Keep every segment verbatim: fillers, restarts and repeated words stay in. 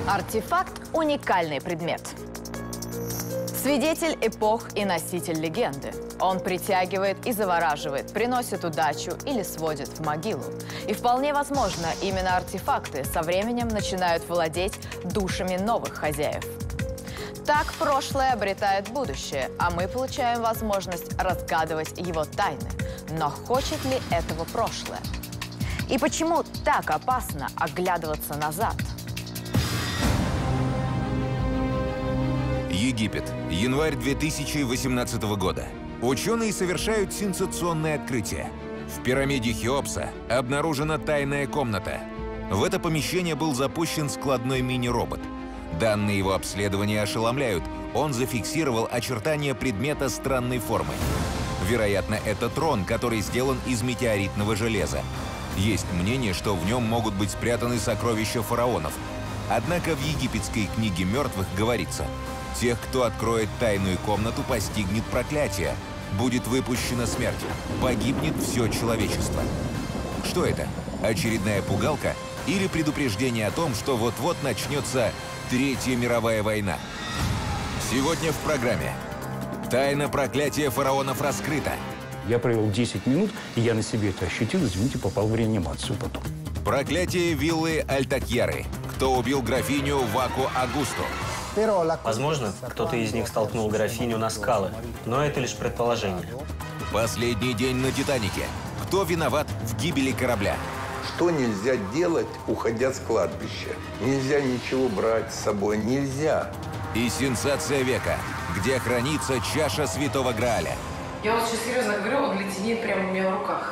Артефакт – уникальный предмет. Свидетель эпох и носитель легенды. Он притягивает и завораживает, приносит удачу или сводит в могилу. И вполне возможно, именно артефакты со временем начинают владеть душами новых хозяев. Так прошлое обретает будущее, а мы получаем возможность разгадывать его тайны. Но хочет ли этого прошлое? И почему так опасно оглядываться назад? Египет. Январь две тысячи восемнадцатого года. Ученые совершают сенсационное открытие. В пирамиде Хеопса обнаружена тайная комната. В это помещение был запущен складной мини-робот. Данные его обследования ошеломляют. Он зафиксировал очертания предмета странной формы. Вероятно, это трон, который сделан из метеоритного железа. Есть мнение, что в нем могут быть спрятаны сокровища фараонов. Однако в египетской книге мертвых говорится: тех, кто откроет тайную комнату, постигнет проклятие. Будет выпущена смерть. Погибнет все человечество. Что это? Очередная пугалка или предупреждение о том, что вот-вот начнется Третья мировая война? Сегодня в программе. Тайна проклятия фараонов раскрыта. Я провел десять минут, и я на себе это ощутил, извините, попал в реанимацию потом. Проклятие виллы Альтакьяры. Кто убил графиню Ваку Агусту? Возможно, кто-то из них столкнул графиню на скалы, но это лишь предположение. Последний день на Титанике. Кто виноват в гибели корабля? Что нельзя делать, уходя с кладбища? Нельзя ничего брать с собой, нельзя. И сенсация века, где хранится чаша Святого Грааля. Я вот сейчас серьезно говорю, он леденеет прямо у меня в руках.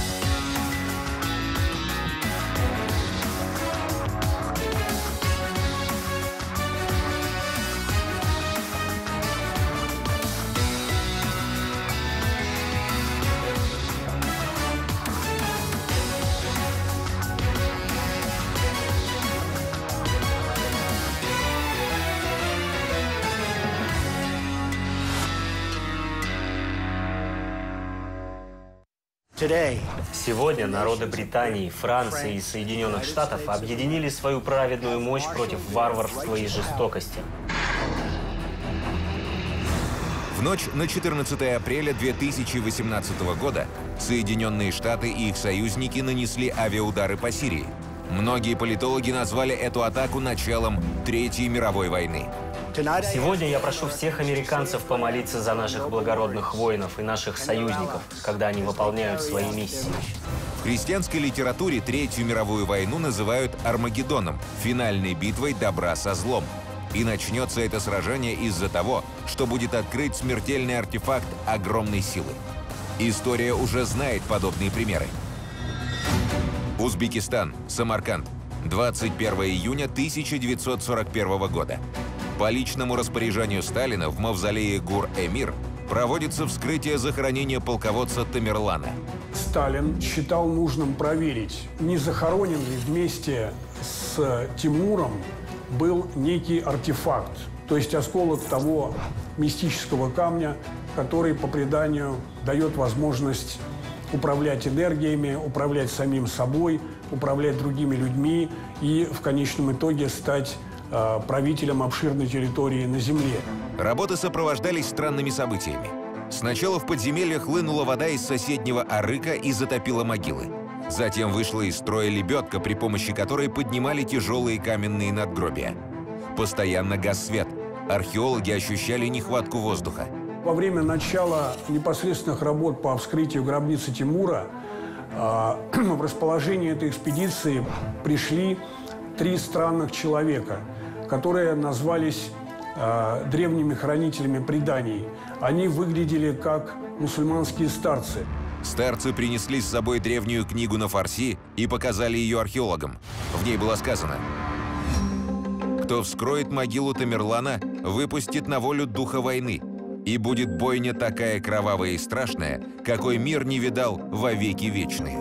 Сегодня народы Британии, Франции и Соединенных Штатов объединили свою праведную мощь против варварства и жестокости. В ночь на четырнадцатое апреля две тысячи восемнадцатого года Соединенные Штаты и их союзники нанесли авиаудары по Сирии. Многие политологи назвали эту атаку началом Третьей мировой войны. Сегодня я прошу всех американцев помолиться за наших благородных воинов и наших союзников, когда они выполняют свои миссии. В христианской литературе Третью мировую войну называют Армагеддоном, финальной битвой добра со злом. И начнется это сражение из-за того, что будет открыт смертельный артефакт огромной силы. История уже знает подобные примеры. Узбекистан, Самарканд, двадцать первое июня тысяча девятьсот сорок первого года. По личному распоряжению Сталина в мавзолее Гур-Эмир проводится вскрытие захоронения полководца Тамерлана. Сталин считал нужным проверить, не захоронен ли вместе с Тимуром был некий артефакт, то есть осколок того мистического камня, который, по преданию, дает возможность управлять энергиями, управлять самим собой, управлять другими людьми и в конечном итоге стать э, правителем обширной территории на Земле. Работы сопровождались странными событиями. Сначала в подземелье хлынула вода из соседнего арыка и затопила могилы. Затем вышла из строя лебедка, при помощи которой поднимали тяжелые каменные надгробия. Постоянно гас свет. Археологи ощущали нехватку воздуха. Во время начала непосредственных работ по вскрытию гробницы Тимура э, в расположение этой экспедиции пришли три странных человека, которые назвались э, древними хранителями преданий. Они выглядели как мусульманские старцы. Старцы принесли с собой древнюю книгу на фарси и показали ее археологам. В ней было сказано: «Кто вскроет могилу Тамерлана, выпустит на волю духа войны, и будет бойня такая кровавая и страшная, какой мир не видал во веки вечные».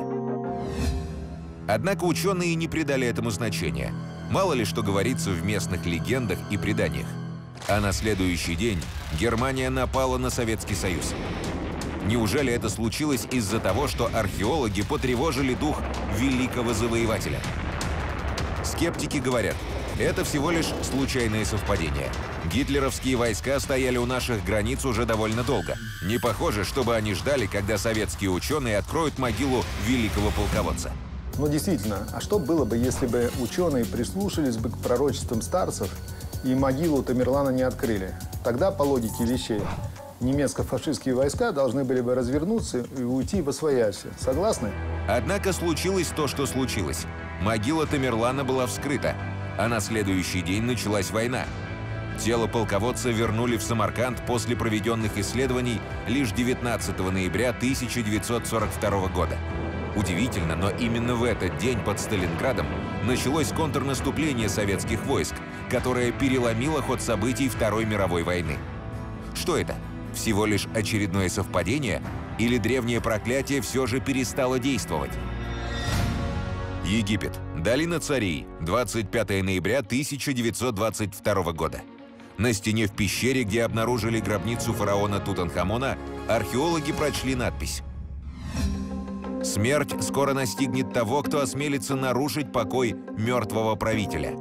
Однако ученые не придали этому значения. Мало ли что говорится в местных легендах и преданиях. А на следующий день Германия напала на Советский Союз. Неужели это случилось из-за того, что археологи потревожили дух великого завоевателя? Скептики говорят, Это всего лишь случайное совпадение. Гитлеровские войска стояли у наших границ уже довольно долго. Не похоже, чтобы они ждали, когда советские ученые откроют могилу великого полководца. Ну, действительно, а что было бы, если бы ученые прислушались бы к пророчествам старцев и могилу Тамерлана не открыли? Тогда, по логике вещей, немецко-фашистские войска должны были бы развернуться и уйти восвояси. Согласны? Однако случилось то, что случилось. Могила Тамерлана была вскрыта, а на следующий день началась война. Тело полководца вернули в Самарканд после проведенных исследований лишь девятнадцатого ноября тысяча девятьсот сорок второго года. Удивительно, но именно в этот день под Сталинградом началось контрнаступление советских войск, которое переломило ход событий Второй мировой войны. Что это? Всего лишь очередное совпадение? Или древнее проклятие все же перестало действовать? Египет. Долина царей. двадцать пятого ноября тысяча девятьсот двадцать второго года. На стене в пещере, где обнаружили гробницу фараона Тутанхамона, археологи прочли надпись: «Смерть скоро настигнет того, кто осмелится нарушить покой мертвого правителя».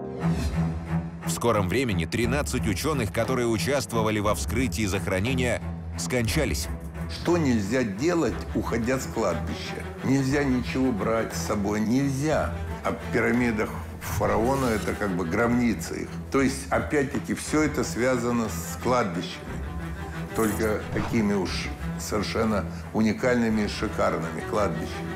В скором времени тринадцать ученых, которые участвовали во вскрытии захоронения, скончались. Что нельзя делать, уходя с кладбища? Нельзя ничего брать с собой, нельзя. А в пирамидах фараона это как бы гробница их. То есть, опять-таки, все это связано с кладбищами. Только такими уж совершенно уникальными и шикарными кладбищами.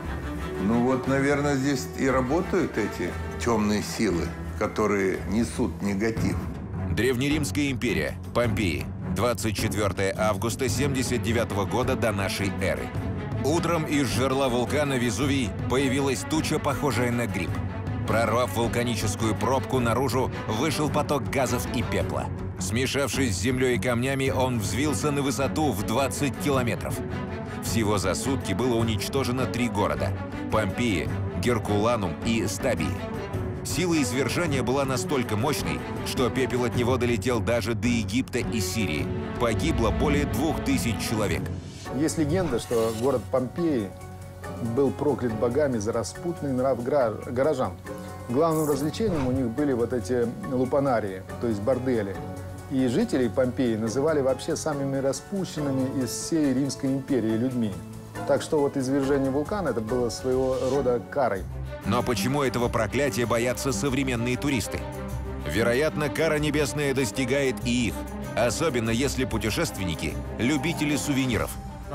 Ну вот, наверное, здесь и работают эти темные силы, которые несут негатив. Древнеримская империя. Помпеи. двадцать четвёртого августа семьдесят девятого года до нашей эры. Утром из жерла вулкана Везувий появилась туча, похожая на гриб. Прорвав вулканическую пробку, наружу вышел поток газов и пепла. Смешавшись с землей и камнями, он взвился на высоту в двадцать километров. Всего за сутки было уничтожено три города – Помпеи, Геркуланум и Стабии. Сила извержения была настолько мощной, что пепел от него долетел даже до Египта и Сирии. Погибло более двух тысяч человек. Есть легенда, что город Помпеи был проклят богами за распутный нрав горожан. Главным развлечением у них были вот эти лупанарии, то есть бордели. И жителей Помпеи называли вообще самыми распущенными из всей Римской империи людьми. Так что вот извержение вулкана – это было своего рода карой. Но почему этого проклятия боятся современные туристы? Вероятно, кара небесная достигает и их, особенно если путешественники – любители сувениров.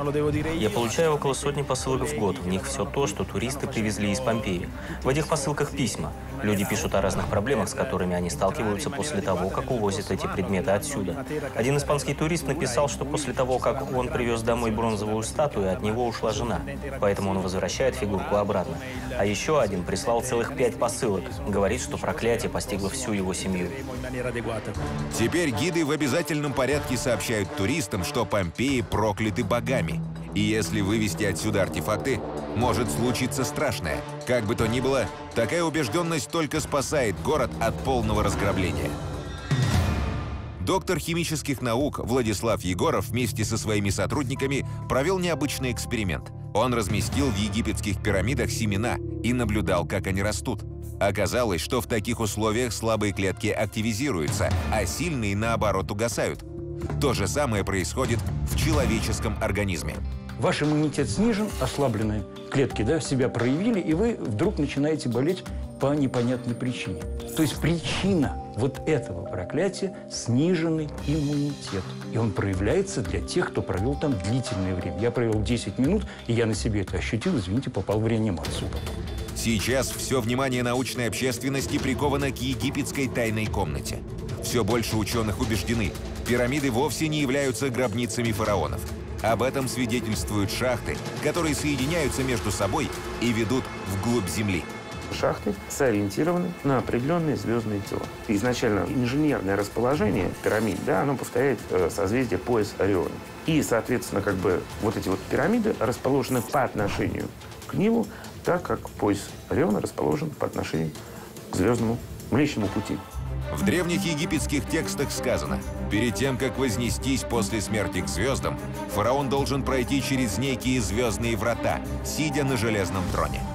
Я получаю около сотни посылок в год. В них все то, что туристы привезли из Помпеи. В этих посылках письма. Люди пишут о разных проблемах, с которыми они сталкиваются после того, как увозят эти предметы отсюда. Один испанский турист написал, что после того, как он привез домой бронзовую статую, от него ушла жена. Поэтому он возвращает фигурку обратно. А еще один прислал целых пять посылок. Говорит, что проклятие постигло всю его семью. Теперь гиды в обязательном порядке сообщают туристам, что Помпеи прокляты богами. И если вывести отсюда артефакты, может случиться страшное. Как бы то ни было, такая убежденность только спасает город от полного разграбления. Доктор химических наук Владислав Егоров вместе со своими сотрудниками провел необычный эксперимент. Он разместил в египетских пирамидах семена и наблюдал, как они растут. Оказалось, что в таких условиях слабые клетки активизируются, а сильные, наоборот, угасают. То же самое происходит в человеческом организме. Ваш иммунитет снижен, ослабленные клетки, да, себя проявили, и вы вдруг начинаете болеть по непонятной причине. То есть причина вот этого проклятия – сниженный иммунитет. И он проявляется для тех, кто провел там длительное время. Я провел десять минут, и я на себе это ощутил, извините, попал в реанимацию. Сейчас все внимание научной общественности приковано к египетской тайной комнате. Все больше ученых убеждены – пирамиды вовсе не являются гробницами фараонов. Об этом свидетельствуют шахты, которые соединяются между собой и ведут вглубь Земли. Шахты сориентированы на определенные звездные тела. Изначально инженерное расположение пирамид, да, оно повторяет э, созвездие пояс Ориона. И, соответственно, как бы вот эти вот пирамиды расположены по отношению к Нилу, так как пояс Ориона расположен по отношению к звездному Млечному Пути. В древних египетских текстах сказано, перед тем, как вознестись после смерти к звездам, фараон должен пройти через некие звездные врата, сидя на железном троне.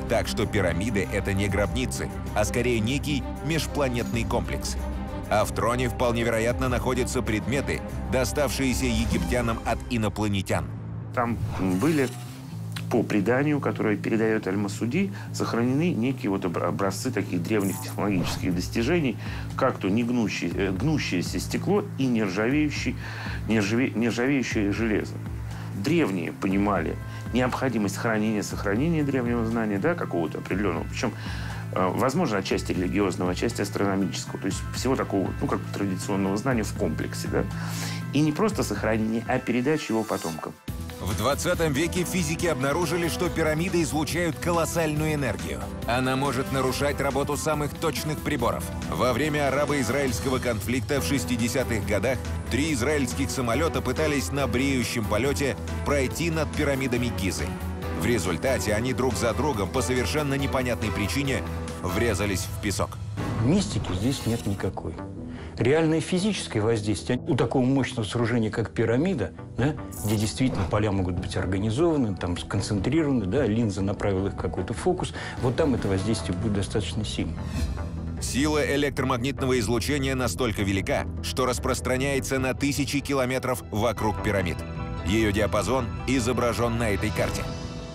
Так что пирамиды — это не гробницы, а скорее некий межпланетный комплекс. А в троне вполне вероятно находятся предметы, доставшиеся египтянам от инопланетян. Там были, по преданию, которое передает Аль-Масуди, сохранены некие вот образцы таких древних технологических достижений, как то негнущее, гнущееся стекло и нержавеющее, нержаве, нержавеющее железо. Древние понимали необходимость хранения, сохранения древнего знания, да, какого-то определенного. Причем, возможно, отчасти религиозного, отчасти астрономического. То есть всего такого, ну, как традиционного знания в комплексе, да. И не просто сохранение, а передача его потомкам. В двадцатом веке физики обнаружили, что пирамиды излучают колоссальную энергию. Она может нарушать работу самых точных приборов. Во время арабо-израильского конфликта в шестидесятых годах три израильских самолета пытались на бреющем полете пройти над пирамидами Гизы. В результате они друг за другом по совершенно непонятной причине врезались в песок. Мистики здесь нет никакой. Реальное физическое воздействие у такого мощного сооружения, как пирамида, да, где действительно поля могут быть организованы, там сконцентрированы, да, линза направила их в какой-то фокус, вот там это воздействие будет достаточно сильным. Сила электромагнитного излучения настолько велика, что распространяется на тысячи километров вокруг пирамид. Ее диапазон изображен на этой карте.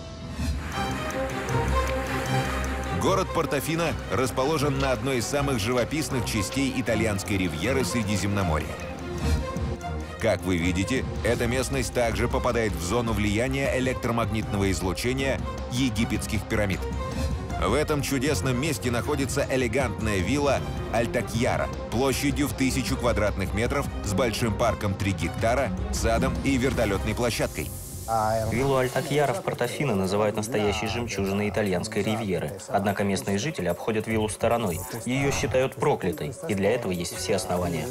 Город Портофино расположен на одной из самых живописных частей итальянской ривьеры Средиземноморья. Как вы видите, эта местность также попадает в зону влияния электромагнитного излучения египетских пирамид. В этом чудесном месте находится элегантная вилла Аль-Такьяра площадью в тысячу квадратных метров с большим парком три гектара, садом и вертолетной площадкой. Виллу Аль-Такьяра в Портофино называют настоящей жемчужиной итальянской ривьеры. Однако местные жители обходят виллу стороной. Ее считают проклятой, и для этого есть все основания.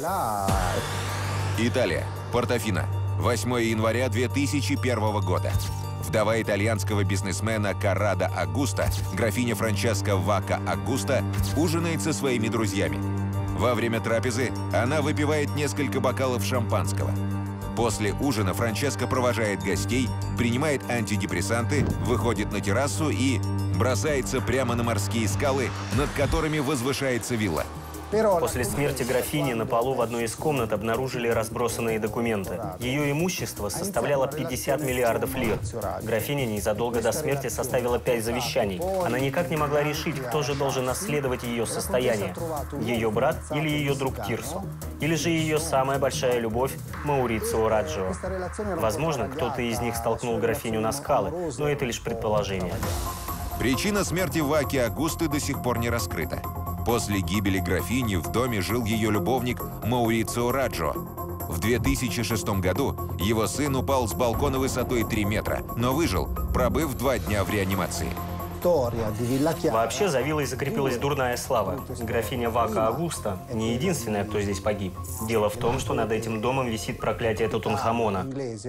Италия. Портофино. восьмое января две тысячи первого года. Вдова итальянского бизнесмена Коррадо Агуста, графиня Франческа Вака Агуста, ужинает со своими друзьями. Во время трапезы она выпивает несколько бокалов шампанского. После ужина Франческа провожает гостей, принимает антидепрессанты, выходит на террасу и бросается прямо на морские скалы, над которыми возвышается вилла. После смерти графини на полу в одной из комнат обнаружили разбросанные документы. Ее имущество составляло пятьдесят миллиардов лир. Графиня незадолго до смерти составила пять завещаний. Она никак не могла решить, кто же должен наследовать ее состояние. Ее брат или ее друг Тирсо. Или же ее самая большая любовь Маурицио Раджио. Возможно, кто-то из них столкнул графиню на скалы, но это лишь предположение. Причина смерти Ваки Агусты до сих пор не раскрыта. После гибели графини в доме жил ее любовник Маурицио Раджио. В две тысячи шестом году его сын упал с балкона высотой три метра, но выжил, пробыв два дня в реанимации. Вообще за виллой закрепилась дурная слава. Графиня Вака Агуста не единственная, кто здесь погиб. Дело в том, что над этим домом висит проклятие Тутанхамона.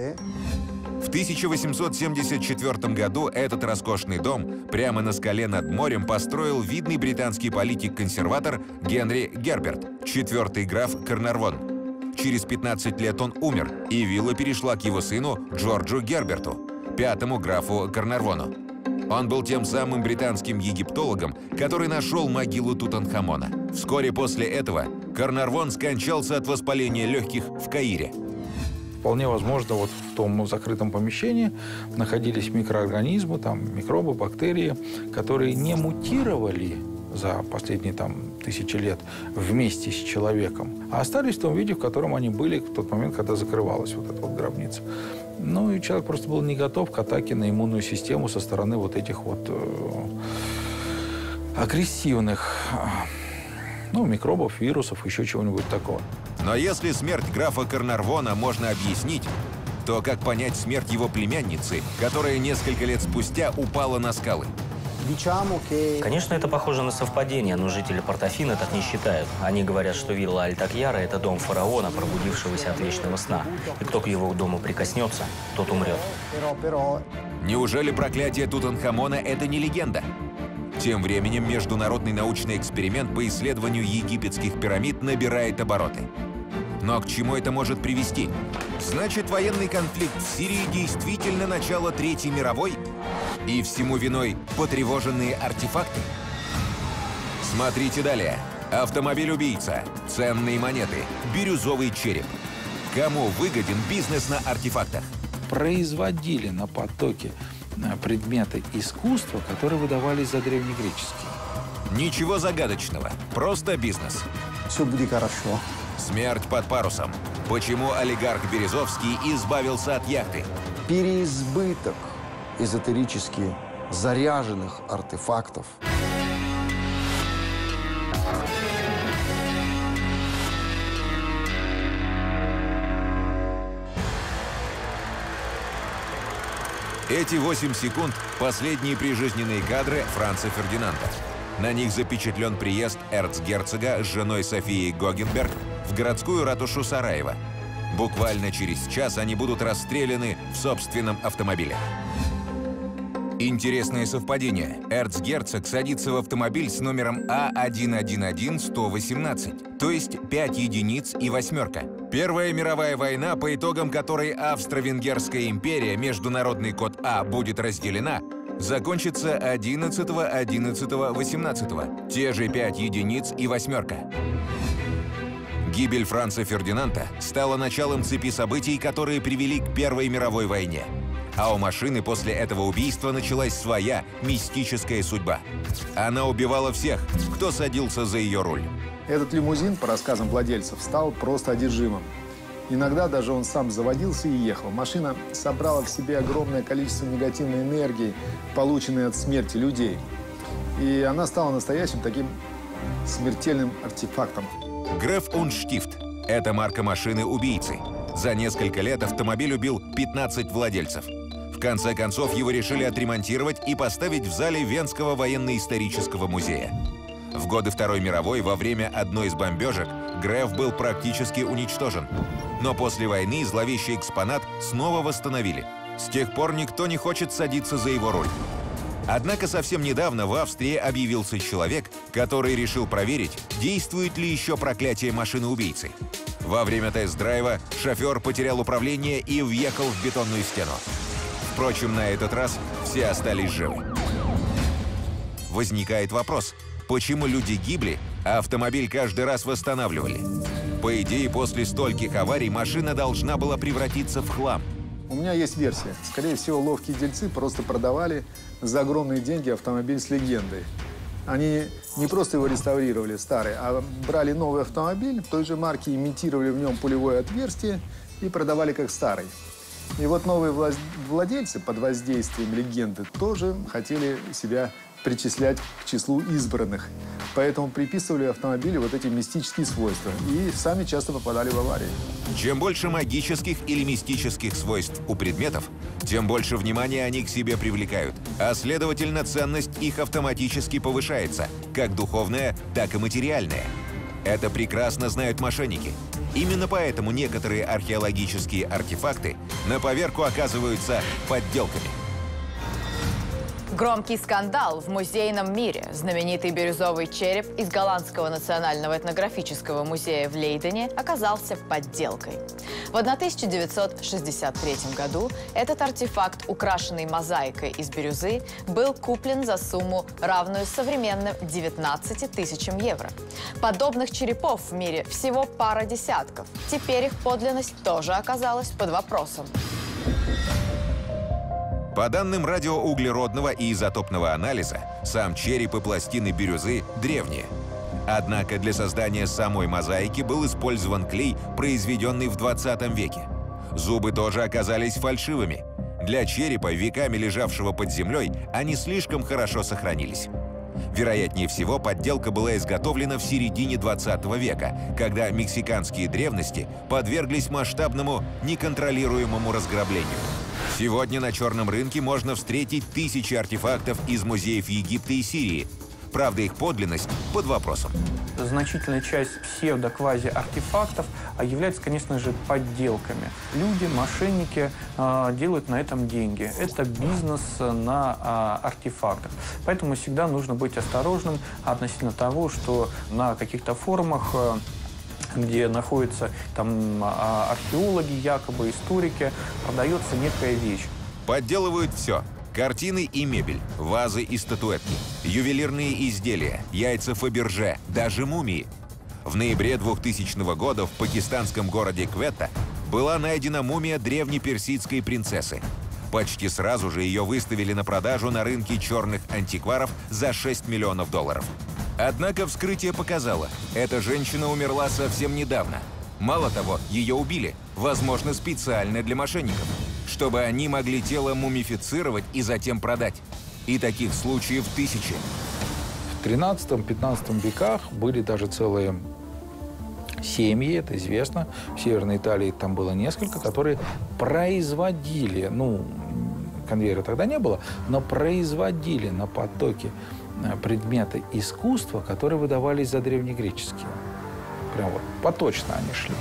В тысяча восемьсот семьдесят четвёртом году этот роскошный дом прямо на скале над морем построил видный британский политик-консерватор Генри Герберт, четвертый граф Карнарвон. Через пятнадцать лет он умер, и вилла перешла к его сыну Джорджу Герберту, пятому графу Карнарвону. Он был тем самым британским египтологом, который нашел могилу Тутанхамона. Вскоре после этого Карнарвон скончался от воспаления легких в Каире. Вполне возможно, вот в том закрытом помещении находились микроорганизмы, там, микробы, бактерии, которые не мутировали за последние там, тысячи лет вместе с человеком, а остались в том виде, в котором они были в тот момент, когда закрывалась вот эта вот гробница. Ну и человек просто был не готов к атаке на иммунную систему со стороны вот этих вот э, агрессивных ну, микробов, вирусов, еще чего-нибудь такого. Но если смерть графа Карнарвона можно объяснить, то как понять смерть его племянницы, которая несколько лет спустя упала на скалы? Конечно, это похоже на совпадение, но жители Портофино так не считают. Они говорят, что вилла Аль-Такьяра – это дом фараона, пробудившегося от вечного сна. И кто к его дому прикоснется, тот умрет. Неужели проклятие Тутанхамона – это не легенда? Тем временем международный научный эксперимент по исследованию египетских пирамид набирает обороты. Но к чему это может привести? Значит, военный конфликт в Сирии действительно начало Третьей мировой? И всему виной потревоженные артефакты? Смотрите далее. Автомобиль-убийца, ценные монеты, бирюзовый череп. Кому выгоден бизнес на артефактах? Производили на потоке предметы искусства, которые выдавались за древнегреческие. Ничего загадочного, просто бизнес. Все будет хорошо. Смерть под парусом. Почему олигарх Березовский избавился от яхты? Переизбыток эзотерически заряженных артефактов. Эти восемь секунд – последние прижизненные кадры Франца Фердинанда. На них запечатлен приезд эрцгерцога с женой Софией Гогенберг в городскую ратушу Сараева. Буквально через час они будут расстреляны в собственном автомобиле. Интересное совпадение. Эрцгерцог садится в автомобиль с номером А один один один сто восемнадцать, то есть пять единиц и восьмерка. Первая мировая война, по итогам которой Австро-Венгерская империя, международный код А, будет разделена, закончится одиннадцатого одиннадцатого восемнадцатого. Те же пять единиц и восьмерка. Гибель Франца Фердинанда стала началом цепи событий, которые привели к Первой мировой войне. А у машины после этого убийства началась своя мистическая судьба. Она убивала всех, кто садился за ее руль. Этот лимузин, по рассказам владельцев, стал просто одержимым. Иногда даже он сам заводился и ехал. Машина собрала в себе огромное количество негативной энергии, полученной от смерти людей. И она стала настоящим таким смертельным артефактом. Греф und Stift – это марка машины-убийцы. За несколько лет автомобиль убил пятнадцать владельцев. В конце концов, его решили отремонтировать и поставить в зале Венского военно-исторического музея. В годы Второй мировой, во время одной из бомбежек, Греф был практически уничтожен. Но после войны зловещий экспонат снова восстановили. С тех пор никто не хочет садиться за его руль. Однако совсем недавно в Австрии объявился человек, который решил проверить, действует ли еще проклятие машины-убийцы. Во время тест-драйва шофер потерял управление и въехал в бетонную стену. Впрочем, на этот раз все остались живы. Возникает вопрос, почему люди гибли, а автомобиль каждый раз восстанавливали? По идее, после стольких аварий машина должна была превратиться в хлам. У меня есть версия. Скорее всего, ловкие дельцы просто продавали за огромные деньги автомобиль с легендой. Они не просто его реставрировали, старый, а брали новый автомобиль той же марки, имитировали в нем пулевое отверстие и продавали как старый. И вот новые владельцы под воздействием легенды тоже хотели себя причислять к числу избранных. Поэтому приписывали автомобилю вот эти мистические свойства. И сами часто попадали в аварии. Чем больше магических или мистических свойств у предметов, тем больше внимания они к себе привлекают. А следовательно, ценность их автоматически повышается, как духовная, так и материальная. Это прекрасно знают мошенники. Именно поэтому некоторые археологические артефакты на поверку оказываются подделками. Громкий скандал в музейном мире. Знаменитый бирюзовый череп из Голландского национального этнографического музея в Лейдене оказался подделкой. В тысяча девятьсот шестьдесят третьем году этот артефакт, украшенный мозаикой из бирюзы, был куплен за сумму, равную современным девятнадцати тысячам евро. Подобных черепов в мире всего пара десятков. Теперь их подлинность тоже оказалась под вопросом. По данным радиоуглеродного и изотопного анализа, сам череп и пластины бирюзы древние. Однако для создания самой мозаики был использован клей, произведенный в двадцатом веке. Зубы тоже оказались фальшивыми. Для черепа, веками лежавшего под землей, они слишком хорошо сохранились. Вероятнее всего, подделка была изготовлена в середине двадцатого века, когда мексиканские древности подверглись масштабному, неконтролируемому разграблению. Сегодня на черном рынке можно встретить тысячи артефактов из музеев Египта и Сирии. Правда, их подлинность под вопросом. Значительная часть псевдо-квази-артефактов является, конечно же, подделками. Люди, мошенники э, делают на этом деньги. Это бизнес на э, артефактах. Поэтому всегда нужно быть осторожным относительно того, что на каких-то форумах, э, где находятся там археологи, якобы историки, продается некая вещь. Подделывают все. Картины и мебель, вазы и статуэтки, ювелирные изделия, яйца Фаберже, даже мумии. В ноябре двухтысячного года в пакистанском городе Кветта была найдена мумия древнеперсидской принцессы. Почти сразу же ее выставили на продажу на рынке черных антикваров за шесть миллионов долларов. Однако вскрытие показало, эта женщина умерла совсем недавно. Мало того, ее убили, возможно, специально для мошенников, чтобы они могли тело мумифицировать и затем продать. И таких случаев тысячи. В тринадцатом-пятнадцатом веках были даже целые семьи, это известно. В Северной Италии там было несколько, которые производили, ну, конвейера тогда не было, но производили на потоке предметы искусства, которые выдавались за древнегреческие. Прям вот поточно они шли.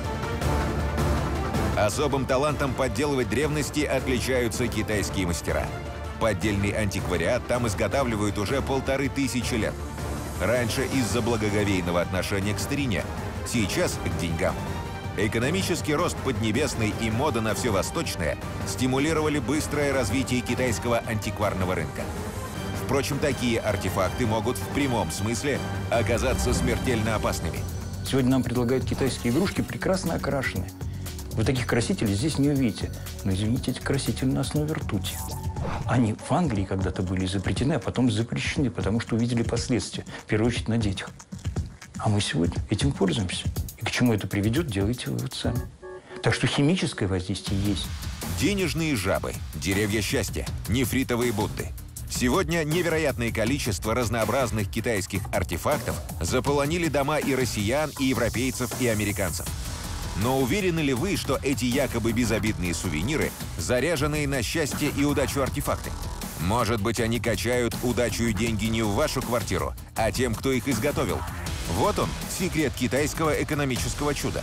Особым талантом подделывать древности отличаются китайские мастера. Поддельный антиквариат там изготавливают уже полторы тысячи лет. Раньше из-за благоговейного отношения к старине, сейчас к деньгам. Экономический рост Поднебесной и мода на все восточное стимулировали быстрое развитие китайского антикварного рынка. Впрочем, такие артефакты могут в прямом смысле оказаться смертельно опасными. Сегодня нам предлагают китайские игрушки, прекрасно окрашенные. Вы таких красителей здесь не увидите. Но, извините, эти красители на основе ртути. Они в Англии когда-то были изобретены, а потом запрещены, потому что увидели последствия, в первую очередь на детях. А мы сегодня этим пользуемся. И к чему это приведет, делайте вывод сами. Так что химическое воздействие есть. Денежные жабы, деревья счастья, нефритовые Будды. Сегодня невероятное количество разнообразных китайских артефактов заполонили дома и россиян, и европейцев, и американцев. Но уверены ли вы, что эти якобы безобидные сувениры заряженные на счастье и удачу артефакты? Может быть, они качают удачу и деньги не в вашу квартиру, а тем, кто их изготовил? Вот он, секрет китайского экономического чуда.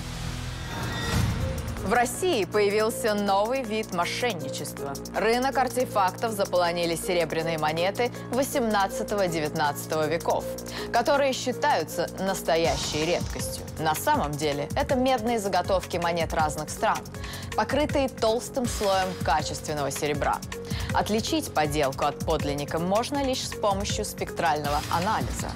В России появился новый вид мошенничества. Рынок артефактов заполонили серебряные монеты восемнадцатого-девятнадцатого веков, которые считаются настоящей редкостью. На самом деле это медные заготовки монет разных стран, покрытые толстым слоем качественного серебра. Отличить подделку от подлинника можно лишь с помощью спектрального анализа.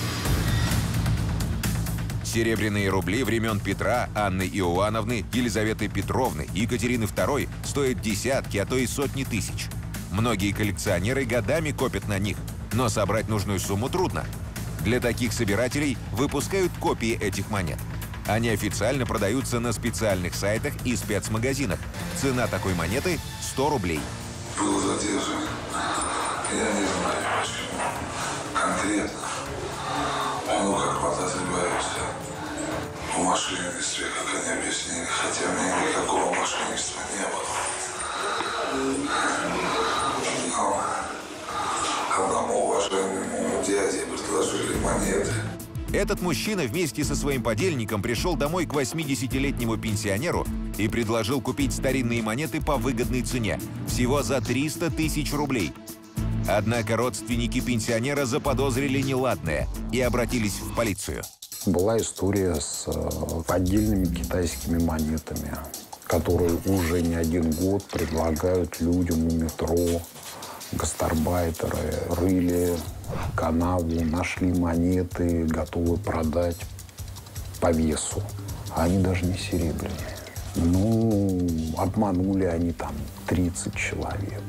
Серебряные рубли времен Петра, Анны Иоанновны, Елизаветы Петровны и Екатерины второй стоят десятки, а то и сотни тысяч. Многие коллекционеры годами копят на них, но собрать нужную сумму трудно. Для таких собирателей выпускают копии этих монет. Они официально продаются на специальных сайтах и спецмагазинах. Цена такой монеты – сто рублей. Был задержан. Я не знаю, почему. Конкретно. Ну, как подозреваешься. В мошенничестве, как они объяснили, хотя у меня никакого мошенничества не было. Но одному уважаемому дяде предложили монеты. Этот мужчина вместе со своим подельником пришел домой к восьмидесятилетнему пенсионеру и предложил купить старинные монеты по выгодной цене, всего за триста тысяч рублей. Однако родственники пенсионера заподозрили неладное и обратились в полицию. Была история с поддельными китайскими монетами, которые уже не один год предлагают людям у метро. Гастарбайтеры рыли канаву, нашли монеты, готовы продать по весу. А они даже не серебряные. Ну, обманули они там тридцать человек.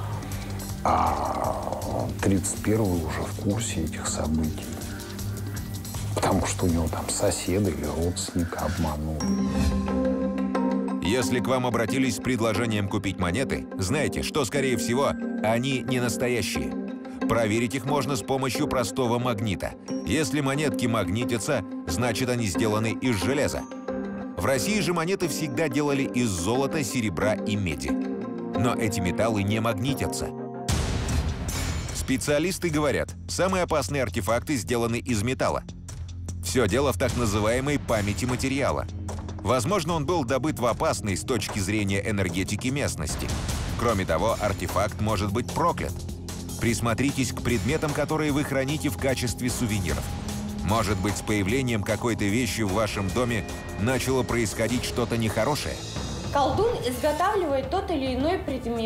А тридцать первый уже в курсе этих событий. Потому что у него там соседа или родственника обманули. Если к вам обратились с предложением купить монеты, знайте, что, скорее всего, они не настоящие. Проверить их можно с помощью простого магнита. Если монетки магнитятся, значит, они сделаны из железа. В России же монеты всегда делали из золота, серебра и меди. Но эти металлы не магнитятся. Специалисты говорят, самые опасные артефакты сделаны из металла. Все дело в так называемой памяти материала. Возможно, он был добыт в опасной с точки зрения энергетики местности. Кроме того, артефакт может быть проклят. Присмотритесь к предметам, которые вы храните в качестве сувениров. Может быть, с появлением какой-то вещи в вашем доме начало происходить что-то нехорошее? Колдун изготавливает тот или иной предмет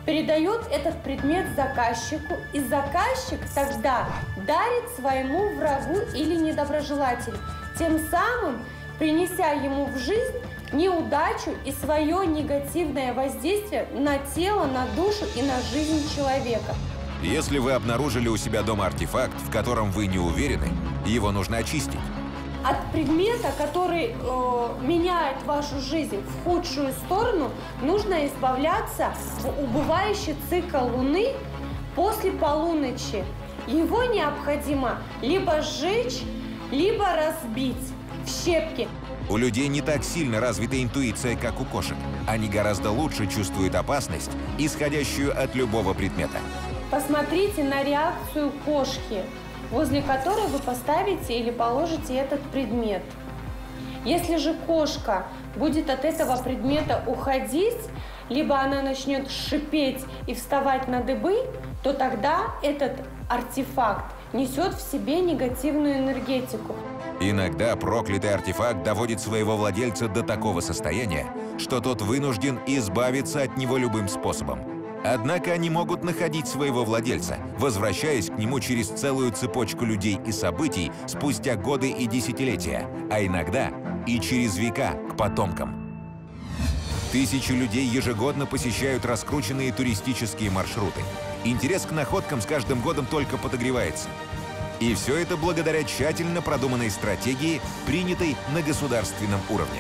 передает этот предмет заказчику, и заказчик тогда дарит своему врагу или недоброжелателю, тем самым принеся ему в жизнь неудачу и свое негативное воздействие на тело, на душу и на жизнь человека. Если вы обнаружили у себя дома артефакт, в котором вы не уверены, его нужно очистить. От предмета, который э, меняет вашу жизнь в худшую сторону, нужно избавляться в убывающий цикл Луны после полуночи. Его необходимо либо сжечь, либо разбить в щепки. У людей не так сильно развита интуиция, как у кошек. Они гораздо лучше чувствуют опасность, исходящую от любого предмета. Посмотрите на реакцию кошки, возле которой вы поставите или положите этот предмет. Если же кошка будет от этого предмета уходить, либо она начнет шипеть и вставать на дыбы, то тогда этот артефакт несет в себе негативную энергетику. Иногда проклятый артефакт доводит своего владельца до такого состояния, что тот вынужден избавиться от него любым способом. Однако они могут находить своего владельца, возвращаясь к нему через целую цепочку людей и событий спустя годы и десятилетия, а иногда и через века к потомкам. Тысячи людей ежегодно посещают раскрученные туристические маршруты. Интерес к находкам с каждым годом только подогревается. И все это благодаря тщательно продуманной стратегии, принятой на государственном уровне.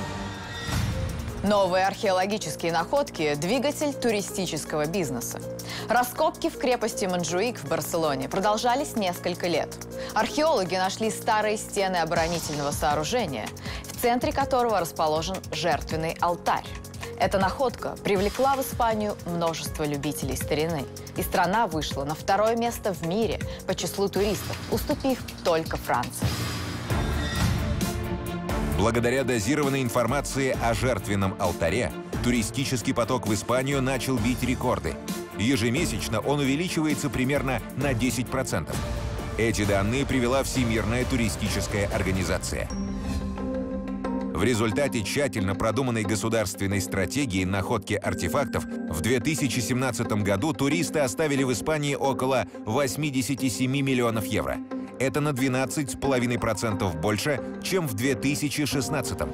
Новые археологические находки – двигатель туристического бизнеса. Раскопки в крепости Монжуик в Барселоне продолжались несколько лет. Археологи нашли старые стены оборонительного сооружения, в центре которого расположен жертвенный алтарь. Эта находка привлекла в Испанию множество любителей старины, и страна вышла на второе место в мире по числу туристов, уступив только Франции. Благодаря дозированной информации о жертвенном алтаре, туристический поток в Испанию начал бить рекорды. Ежемесячно он увеличивается примерно на десять процентов. Эти данные привела Всемирная туристическая организация. В результате тщательно продуманной государственной стратегии находки артефактов в две тысячи семнадцатом году туристы оставили в Испании около восьмидесяти семи миллионов евро. Это на двенадцать целых пять десятых процента больше, чем в две тысячи шестнадцатом.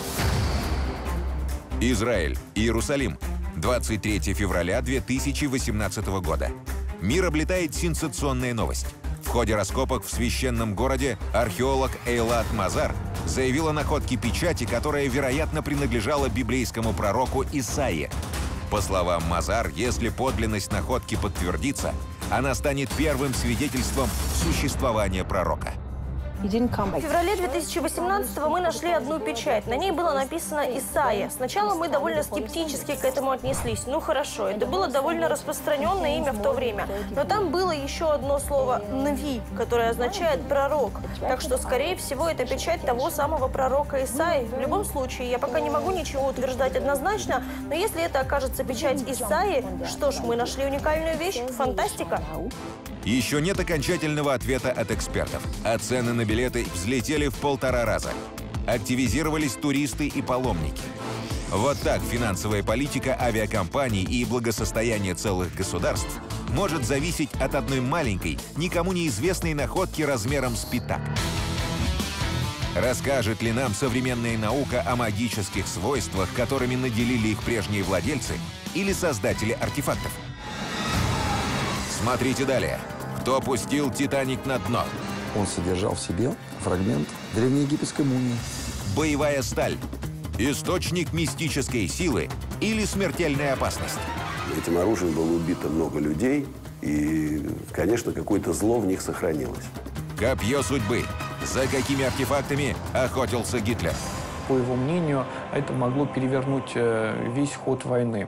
Израиль, Иерусалим, двадцать третьего февраля две тысячи восемнадцатого года. Мир облетает сенсационная новость. В ходе раскопок в священном городе археолог Эйлат Мазар заявил о находке печати, которая, вероятно, принадлежала библейскому пророку Исаии. По словам Мазар, если подлинность находки подтвердится, она станет первым свидетельством существования пророка. В феврале две тысячи восемнадцатого мы нашли одну печать. На ней было написано «Исайя». Сначала мы довольно скептически к этому отнеслись. Ну хорошо, это было довольно распространенное имя в то время. Но там было еще одно слово «нави», которое означает «пророк». Так что, скорее всего, это печать того самого пророка Исаии. В любом случае, я пока не могу ничего утверждать однозначно, но если это окажется печать Исаии, что ж, мы нашли уникальную вещь. Фантастика! Еще нет окончательного ответа от экспертов, а цены на билеты взлетели в полтора раза. Активизировались туристы и паломники. Вот так финансовая политика авиакомпаний и благосостояние целых государств может зависеть от одной маленькой, никому неизвестной находки размером с пятак. Расскажет ли нам современная наука о магических свойствах, которыми наделили их прежние владельцы или создатели артефактов? Смотрите далее. Кто пустил «Титаник» на дно? Он содержал в себе фрагмент древнеегипетской мумии. Боевая сталь. Источник мистической силы или смертельная опасность? Этим оружием было убито много людей, и, конечно, какое-то зло в них сохранилось. Копье судьбы. За какими артефактами охотился Гитлер? По его мнению, это могло перевернуть весь ход войны.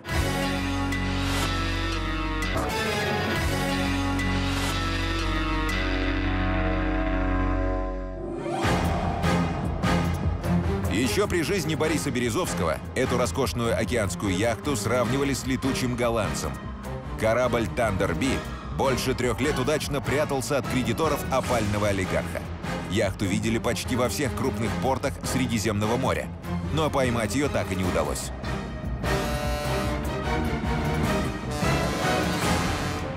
Еще при жизни Бориса Березовского эту роскошную океанскую яхту сравнивали с летучим голландцем. Корабль «Тандер-Би» больше трех лет удачно прятался от кредиторов опального олигарха. Яхту видели почти во всех крупных портах Средиземного моря, но поймать ее так и не удалось.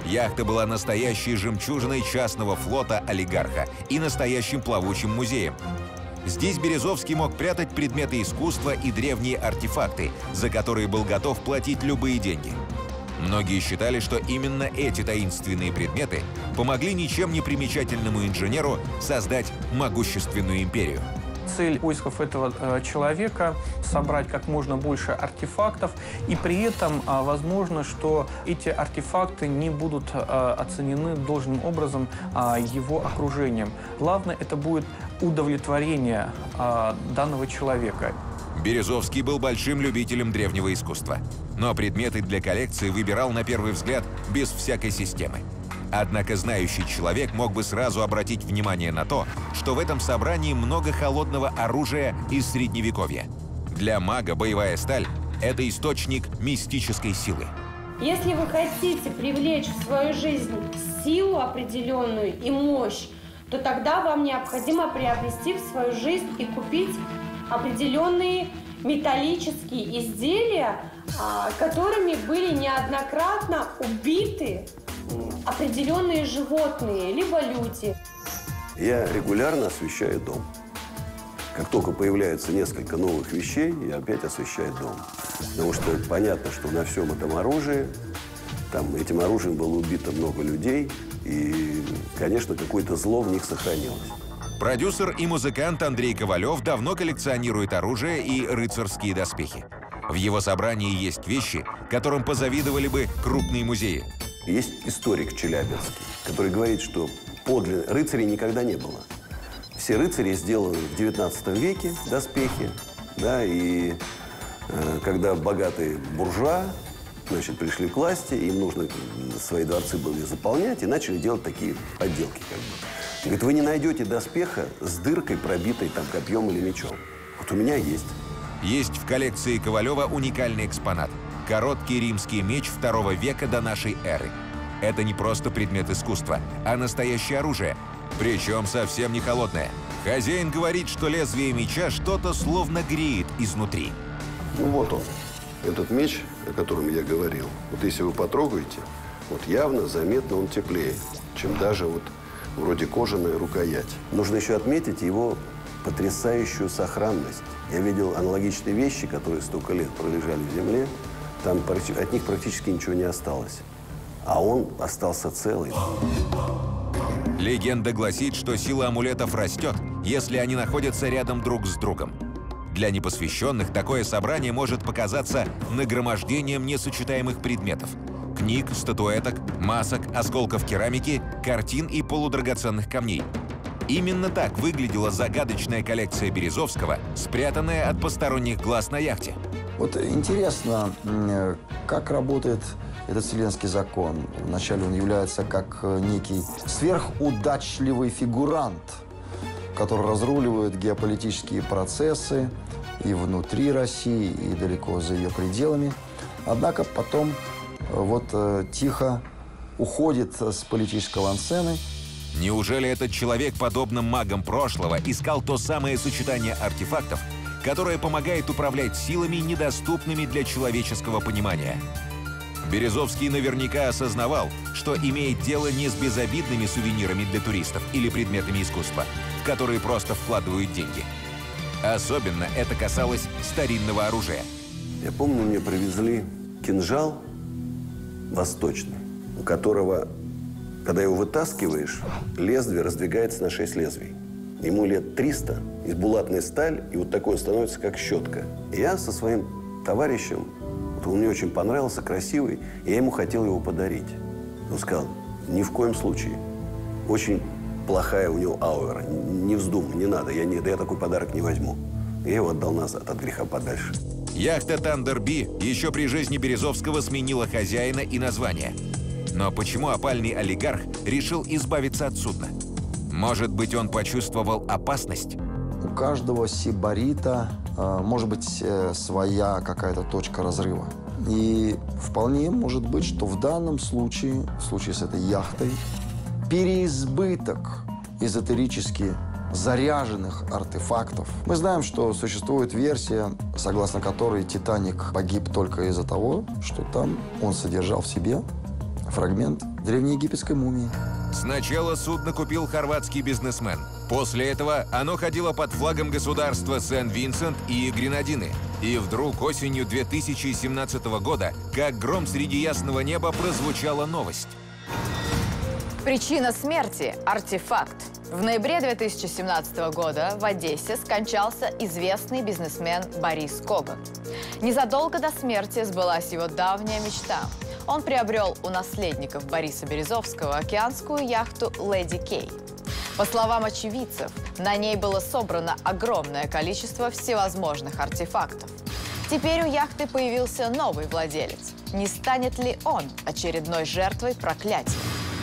Яхта была настоящей жемчужиной частного флота олигарха и настоящим плавучим музеем. Здесь Березовский мог прятать предметы искусства и древние артефакты, за которые был готов платить любые деньги. Многие считали, что именно эти таинственные предметы помогли ничем не примечательному инженеру создать могущественную империю. Цель поисков этого э, человека – собрать как можно больше артефактов, и при этом э, возможно, что эти артефакты не будут э, оценены должным образом э, его окружением. Главное – это будет удовлетворение э, данного человека. Березовский был большим любителем древнего искусства, но предметы для коллекции выбирал на первый взгляд без всякой системы. Однако знающий человек мог бы сразу обратить внимание на то, что в этом собрании много холодного оружия из Средневековья. Для мага боевая сталь – это источник мистической силы. Если вы хотите привлечь в свою жизнь силу определенную и мощь, то тогда вам необходимо приобрести в свою жизнь и купить определенные металлические изделия, которыми были неоднократно убиты определенные животные, либо люди. Я регулярно освещаю дом. Как только появляется несколько новых вещей, я опять освещаю дом. Потому что понятно, что на всем этом оружии, там этим оружием было убито много людей, и, конечно, какое-то зло в них сохранилось. Продюсер и музыкант Андрей Ковалев давно коллекционирует оружие и рыцарские доспехи. В его собрании есть вещи, которым позавидовали бы крупные музеи. Есть историк челябинский, который говорит, что подлинных рыцарей никогда не было. Все рыцари сделаны в девятнадцатом веке, доспехи, да, и э, когда богатые буржуа, значит, пришли к власти, им нужно свои дворцы были заполнять, и начали делать такие подделки, как бы. Говорит, вы не найдете доспеха с дыркой, пробитой там копьем или мечом. Вот у меня есть. Есть в коллекции Ковалева уникальный экспонат – короткий римский меч второго века до нашей эры. Это не просто предмет искусства, а настоящее оружие, причем совсем не холодное. Хозяин говорит, что лезвие меча что-то словно греет изнутри. Ну вот он, этот меч, о котором я говорил. Вот если вы потрогаете, вот явно, заметно он теплее, чем даже вот вроде кожаная рукоять. Нужно еще отметить его потрясающую сохранность. Я видел аналогичные вещи, которые столько лет пролежали в земле. Там от них практически ничего не осталось. А он остался целый. Легенда гласит, что сила амулетов растет, если они находятся рядом друг с другом. Для непосвященных такое собрание может показаться нагромождением несочетаемых предметов. Книг, статуэток, масок, осколков керамики, картин и полудрагоценных камней. Именно так выглядела загадочная коллекция Березовского, спрятанная от посторонних глаз на яхте. Вот интересно, как работает этот вселенский закон. Вначале он является как некий сверхудачливый фигурант, который разруливает геополитические процессы и внутри России, и далеко за ее пределами. Однако потом вот тихо уходит с политической авансцены. Неужели этот человек, подобно магам прошлого, искал то самое сочетание артефактов, которое помогает управлять силами, недоступными для человеческого понимания? Березовский наверняка осознавал, что имеет дело не с безобидными сувенирами для туристов или предметами искусства, в которые просто вкладывают деньги. Особенно это касалось старинного оружия. Я помню, мне привезли кинжал восточный, у которого, когда его вытаскиваешь, лезвие раздвигается на шесть лезвий. Ему лет триста, из булатной стали, и вот такой становится, как щетка. И я со своим товарищем, вот он мне очень понравился, красивый, и я ему хотел его подарить. Он сказал, ни в коем случае. Очень плохая у него аура, не вздумай, не надо, я, не, я такой подарок не возьму. Я его отдал назад, от греха подальше. Яхта «Тандер Би» еще при жизни Березовского сменила хозяина и название. Но почему опальный олигарх решил избавиться от судна? Может быть, он почувствовал опасность? У каждого сибарита э, может быть э, своя какая-то точка разрыва. И вполне может быть, что в данном случае, в случае с этой яхтой, переизбыток эзотерически заряженных артефактов. Мы знаем, что существует версия, согласно которой «Титаник» погиб только из-за того, что там он содержал в себе фрагмент древнеегипетской мумии. Сначала судно купил хорватский бизнесмен. После этого оно ходило под флагом государства Сен-Винсент и Гренадины. И вдруг осенью две тысячи семнадцатого года, как гром среди ясного неба, прозвучала новость. Причина смерти – артефакт. В ноябре две тысячи семнадцатого года в Одессе скончался известный бизнесмен Борис Коган. Незадолго до смерти сбылась его давняя мечта. Он приобрел у наследников Бориса Березовского океанскую яхту «Леди Кей». По словам очевидцев, на ней было собрано огромное количество всевозможных артефактов. Теперь у яхты появился новый владелец. Не станет ли он очередной жертвой проклятия?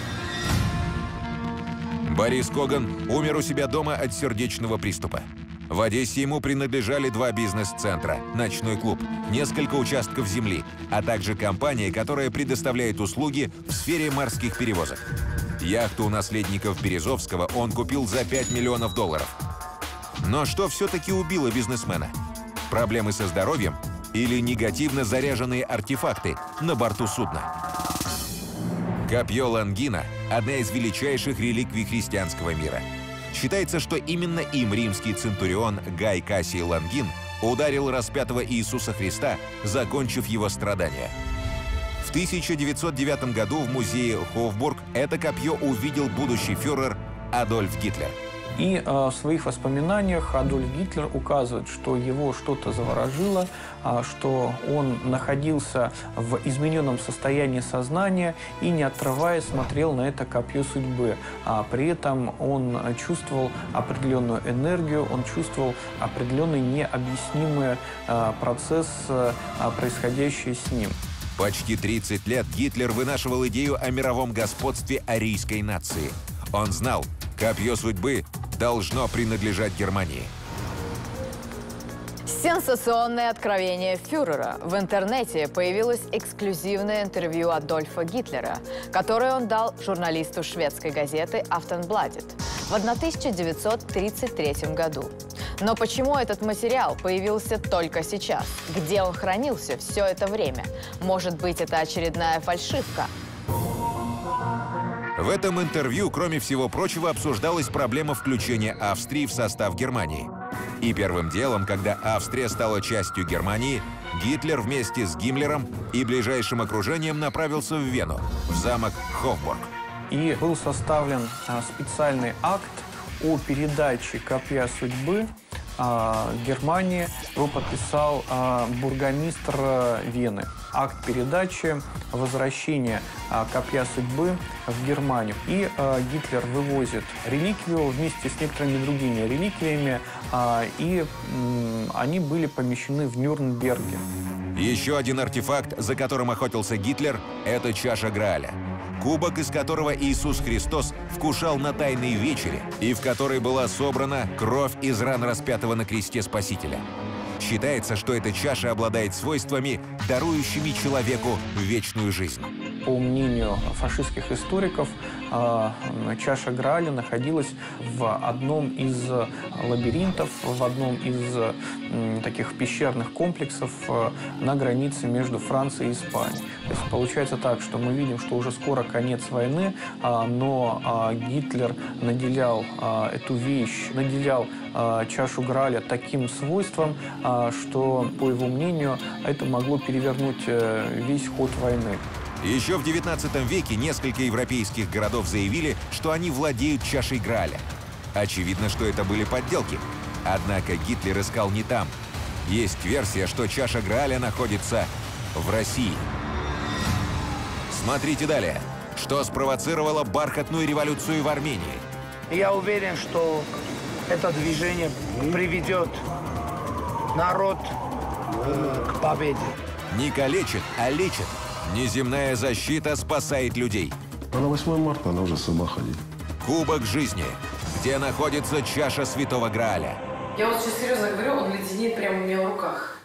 Борис Коган умер у себя дома от сердечного приступа. В Одессе ему принадлежали два бизнес-центра, ночной клуб, несколько участков земли, а также компания, которая предоставляет услуги в сфере морских перевозок. Яхту у наследников Березовского он купил за пять миллионов долларов. Но что все-таки убило бизнесмена? Проблемы со здоровьем или негативно заряженные артефакты на борту судна? Копье Лонгина – одна из величайших реликвий христианского мира. Считается, что именно им римский центурион Гай Кассий Лонгин ударил распятого Иисуса Христа, закончив его страдания. В тысяча девятьсот девятом году в музее Хофбург это копье увидел будущий фюрер Адольф Гитлер. И э, в своих воспоминаниях Адольф Гитлер указывает, что его что-то заворожило, э, что он находился в измененном состоянии сознания и, не отрываясь, смотрел на это копье судьбы. А при этом он чувствовал определенную энергию, он чувствовал определенный необъяснимый э, процесс, э, происходящий с ним. Почти тридцать лет Гитлер вынашивал идею о мировом господстве арийской нации. Он знал, копье судьбы должно принадлежать Германии. Сенсационное откровение фюрера. В интернете появилось эксклюзивное интервью Адольфа Гитлера, которое он дал журналисту шведской газеты «Афтенбладет» в тысяча девятьсот тридцать третьем году. Но почему этот материал появился только сейчас? Где он хранился все это время? Может быть, это очередная фальшивка? В этом интервью, кроме всего прочего, обсуждалась проблема включения Австрии в состав Германии. И первым делом, когда Австрия стала частью Германии, Гитлер вместе с Гиммлером и ближайшим окружением направился в Вену, в замок Хофбург. И был составлен а, специальный акт о передаче копья судьбы а, Германии. Его подписал а, бургомистр а, Вены. Акт передачи возвращения а, копья судьбы в Германию. И а, Гитлер вывозит реликвию вместе с некоторыми другими реликвиями, а, и м, они были помещены в Нюрнберге. Еще один артефакт, за которым охотился Гитлер, это чаша Грааля. Кубок, из которого Иисус Христос вкушал на Тайной вечере, и в которой была собрана кровь из ран распятого на кресте Спасителя. Считается, что эта чаша обладает свойствами, дарующими человеку вечную жизнь. По мнению фашистских историков, чаша Грааля находилась в одном из лабиринтов, в одном из таких пещерных комплексов на границе между Францией и Испанией. То есть получается так, что мы видим, что уже скоро конец войны, но Гитлер наделял эту вещь, наделял чашу Грааля таким свойством, что, по его мнению, это могло перевернуть весь ход войны. Еще в девятнадцатом веке несколько европейских городов заявили, что они владеют чашей Грааля. Очевидно, что это были подделки. Однако Гитлер искал не там. Есть версия, что чаша Грааля находится в России. Смотрите далее. Что спровоцировало бархатную революцию в Армении? Я уверен, что это движение приведет народ э, к победе. Не калечит, а лечит. Неземная защита спасает людей. А на восьмое марта она уже сама ходит. Кубок жизни, где находится чаша Святого Грааля. Я вот сейчас серьезно говорю, он леденеет прямо у меня в руках.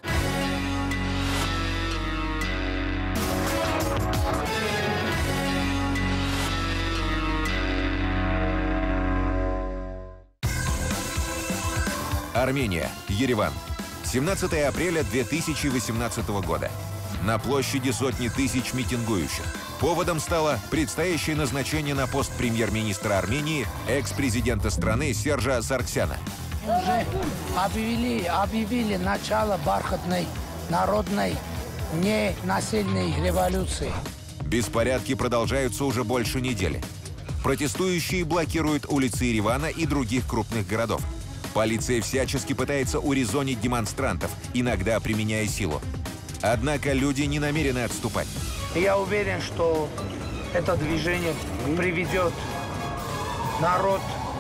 Армения, Ереван. семнадцатое апреля две тысячи восемнадцатого года. На площади сотни тысяч митингующих. Поводом стало предстоящее назначение на пост премьер-министра Армении экс-президента страны Сержа Саргсяна. Уже объявили, объявили начало бархатной народной ненасильной революции. Беспорядки продолжаются уже больше недели. Протестующие блокируют улицы Еревана и других крупных городов. Полиция всячески пытается урезонить демонстрантов, иногда применяя силу. Однако люди не намерены отступать. Я уверен, что это движение приведет народ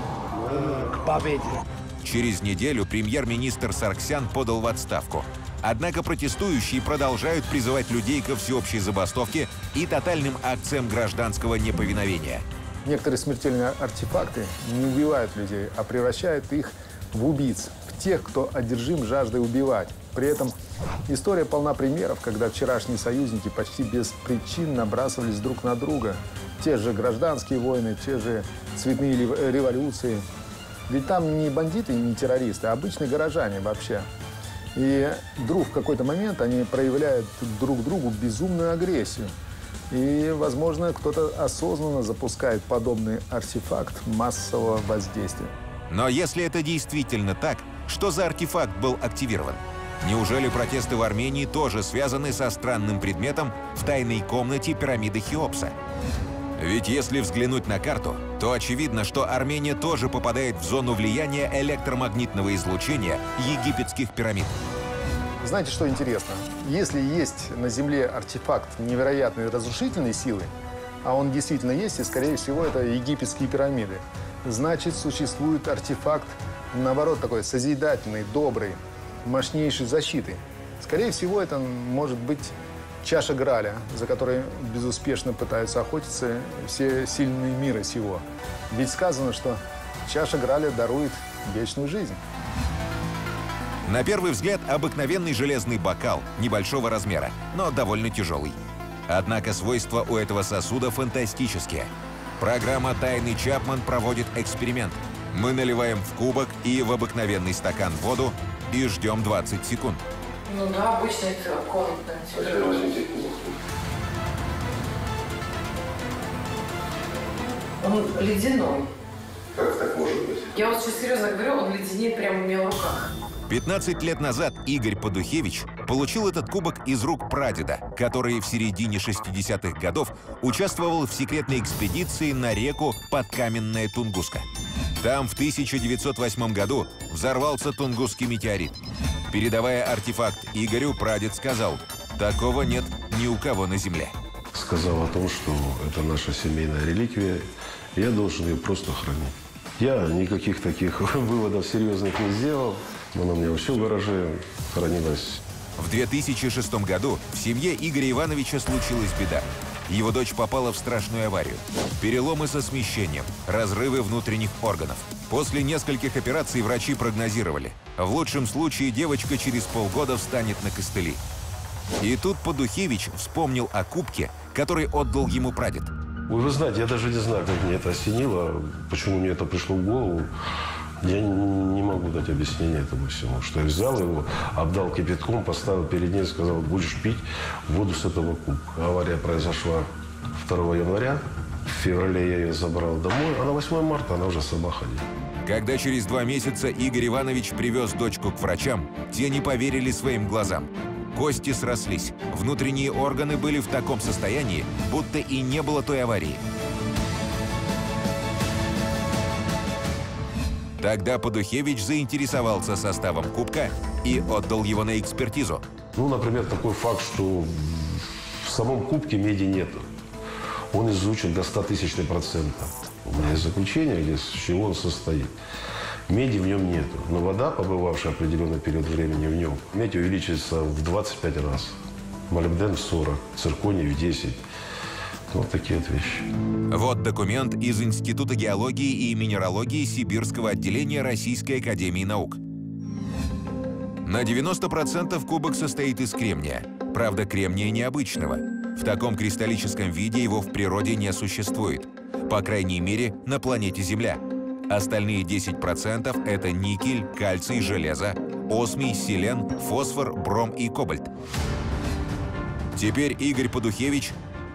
к победе. Через неделю премьер-министр Саргсян подал в отставку. Однако протестующие продолжают призывать людей ко всеобщей забастовке и тотальным акциям гражданского неповиновения. Некоторые смертельные артефакты не убивают людей, а превращают их в убийц, в тех, кто одержим жаждой убивать. При этом история полна примеров, когда вчерашние союзники почти без причин набрасывались друг на друга. Те же гражданские войны, те же цветные революции. Ведь там не бандиты и не террористы, а обычные горожане вообще. И вдруг в какой-то момент они проявляют друг другу безумную агрессию. И, возможно, кто-то осознанно запускает подобный артефакт массового воздействия. Но если это действительно так, что за артефакт был активирован? Неужели протесты в Армении тоже связаны со странным предметом в тайной комнате пирамиды Хеопса? Ведь если взглянуть на карту, то очевидно, что Армения тоже попадает в зону влияния электромагнитного излучения египетских пирамид. Знаете, что интересно? Если есть на Земле артефакт невероятной разрушительной силы, а он действительно есть, и, скорее всего, это египетские пирамиды, значит, существует артефакт, наоборот, такой созидательный, добрый, мощнейшей защиты. Скорее всего, это может быть чаша Грааля, за которой безуспешно пытаются охотиться все сильные мира сего. Ведь сказано, что чаша Грааля дарует вечную жизнь. На первый взгляд, обыкновенный железный бокал небольшого размера, но довольно тяжелый. Однако свойства у этого сосуда фантастические. Программа «Тайный Чапман» проводит эксперимент. Мы наливаем в кубок и в обыкновенный стакан воду и ждем двадцать секунд. Ну да, обычно это комнатная температура. Он ледяной. Как так может быть? Я вот сейчас серьезно говорю, он леденеет прямо у меня в руках. пятнадцать лет назад Игорь Подухевич получил этот кубок из рук прадеда, который в середине шестидесятых годов участвовал в секретной экспедиции на реку Подкаменная Тунгуска. Там в тысяча девятьсот восьмом году взорвался Тунгусский метеорит. Передавая артефакт Игорю, прадед сказал: «Такого нет ни у кого на земле». Сказал о том, что это наша семейная реликвия, я должен ее просто хранить. Я никаких таких выводов серьезных не сделал. Она у меня вообще в гараже хранилась. В две тысячи шестом году в семье Игоря Ивановича случилась беда. Его дочь попала в страшную аварию. Переломы со смещением, разрывы внутренних органов. После нескольких операций врачи прогнозировали: в лучшем случае девочка через полгода встанет на костыли. И тут Подухевич вспомнил о кубке, который отдал ему прадед. Ой, вы знаете, я даже не знаю, как мне это осенило, почему мне это пришло в голову. Я не могу дать объяснение этому всему. Что я взял его, обдал кипятком, поставил перед ней и сказал: будешь пить воду с этого кубка. Авария произошла второго января. В феврале я ее забрал домой, а на восьмое марта она уже сама ходила. Когда через два месяца Игорь Иванович привез дочку к врачам, те не поверили своим глазам. Кости срослись, внутренние органы были в таком состоянии, будто и не было той аварии. Тогда Подухевич заинтересовался составом кубка и отдал его на экспертизу. Ну, например, такой факт, что в самом кубке меди нету. Он изучен до ста тысячных процента. У меня есть заключение, где, с чего он состоит. Меди в нем нету. Но вода, побывавшая определенный период времени в нем, медь увеличивается в двадцать пять раз. Молибден в сорок, цирконий в десять. Вот такие вот вещи. Вот документ из Института геологии и минералогии Сибирского отделения Российской академии наук. На девяносто процентов кубок состоит из кремния. Правда, кремния необычного. В таком кристаллическом виде его в природе не существует. По крайней мере, на планете Земля. Остальные десять процентов – это никель, кальций, железо, осмий, селен, фосфор, бром и кобальт. Теперь Игорь Подухевич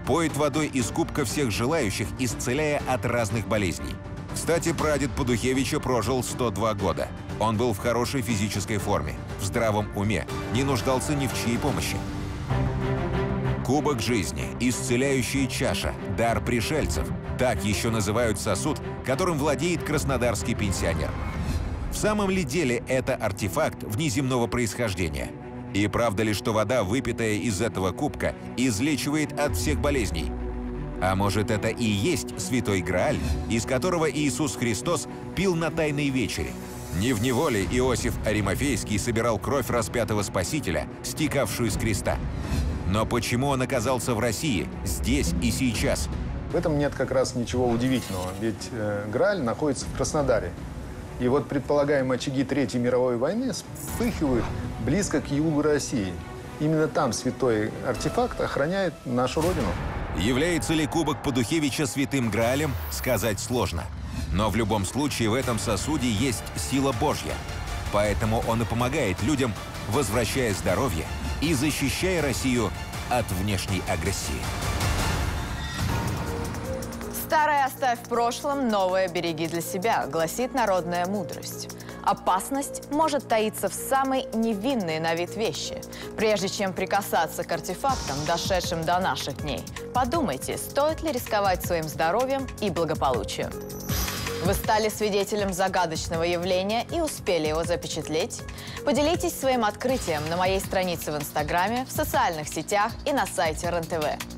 поет водой из кубка всех желающих, исцеляя от разных болезней. Кстати, прадед Падухевича прожил сто два года. Он был в хорошей физической форме, в здравом уме, не нуждался ни в чьей помощи. Кубок жизни, исцеляющая чаша, дар пришельцев – так еще называют сосуд, которым владеет краснодарский пенсионер. В самом ли деле это артефакт внеземного происхождения? И правда ли, что вода, выпитая из этого кубка, излечивает от всех болезней? А может, это и есть Святой Грааль, из которого Иисус Христос пил на Тайной вечере? Не в неволе Иосиф Аримафейский собирал кровь распятого Спасителя, стекавшую с креста. Но почему он оказался в России, здесь и сейчас? В этом нет как раз ничего удивительного, ведь э, Грааль находится в Краснодаре. И вот предполагаемые очаги Третьей мировой войны вспыхивают близко к югу России. Именно там святой артефакт охраняет нашу родину. Является ли кубок Падухевича святым Граалем, сказать сложно. Но в любом случае в этом сосуде есть сила Божья. Поэтому он и помогает людям, возвращая здоровье и защищая Россию от внешней агрессии. «Старое оставь в прошлом, новое береги для себя», гласит народная мудрость. Опасность может таиться в самой невинной на вид вещи. Прежде чем прикасаться к артефактам, дошедшим до наших дней, подумайте, стоит ли рисковать своим здоровьем и благополучием. Вы стали свидетелем загадочного явления и успели его запечатлеть? Поделитесь своим открытием на моей странице в Инстаграме, в социальных сетях и на сайте РЕН-ТВ.